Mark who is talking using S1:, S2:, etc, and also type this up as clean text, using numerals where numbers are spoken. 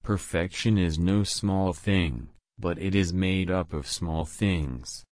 S1: Perfection is no small thing, but it is made up of small things.